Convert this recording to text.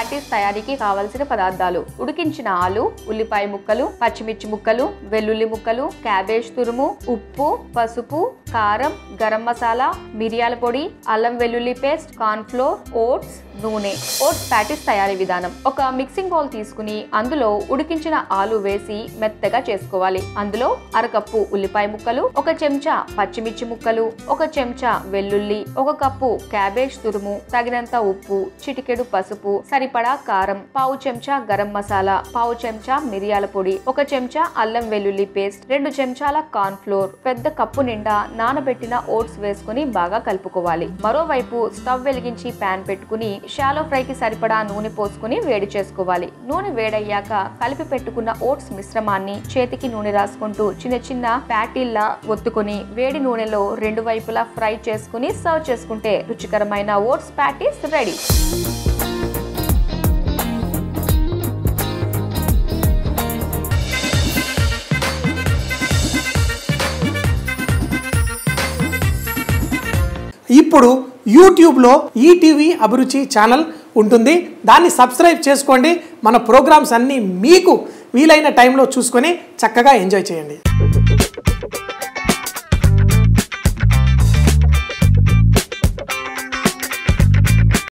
Patties తయారీకి కావలసిన పదార్థాలు: ఉడికించిన ఆలు, ఉల్లిపాయ ముక్కలు, పచ్చిమిర్చి ముక్కలు, వెల్లుల్లి ముక్కలు, క్యాబేజ్ తురుము, ఉప్పు, పసుపు, కారం, గరం మసాలా, మిరియాల పొడి, అల్లం వెల్లుల్లి పేస్ట్, కార్న్ ఫ్లోర్, ఓట్స్, నూనె. ఓట్స్ ప్యాటీస్ తయారీ విధానం: ఒక మిక్సింగ్ బౌల్ తీసుకుని అందులో ఉడికించిన ఆలు వేసి మెత్తగా చేసుకోవాలి. అందులో అరకప్పు ఉల్లిపాయ ముక్కలు, 1 చెంచా పచ్చిమిర్చి ముక్కలు, 1 చెంచా వెల్లుల్లి, 1 కప్పు క్యాబేజ్ తురుము, తగినంత ఉప్పు, చిటికెడు పసుపు, సరిపడా కారం, పావు చెంచా గరం మసాలా, పావు చెంచా మిరియాల పొడి, 1 చెంచా అల్లం వెల్లుల్లి పేస్ట్, 2 చెంచాల కార్న్ ఫ్లోర్, పెద్ద కప్పు నిండా నానబెట్టిన ఓట్స్ వేసుకుని బాగా కలుపుకోవాలి. మరోవైపు స్టవ్ వెలిగించి ప్యాన్ పెట్టుకుని షాలో ఫ్రైకి సరిపడా నూనె పోసుకుని వేడి చేసుకోవాలి. నూనె వేడయ్యాక కలిపి పెట్టుకున్న ఓట్స్ మిశ్రమాన్ని చేతికి నూనె రాసుకుంటూ చిన్న చిన్న ప్యాటీల్లా ఒత్తుకుని వేడి నూనెలో 2 వైపులా ఫ్రై చేసుకుని సర్వ్ చేసుకుంటే రుచికరమైన ఓట్స్ ప్యాటీస్ రెడీ. ఇప్పుడు యూట్యూబ్లో ఈటీవీ అభిరుచి ఛానల్ ఉంటుంది. దాన్ని సబ్స్క్రైబ్ చేసుకోండి. మన ప్రోగ్రామ్స్ అన్నీ మీకు వీలైన టైంలో చూసుకొని చక్కగా ఎంజాయ్ చేయండి.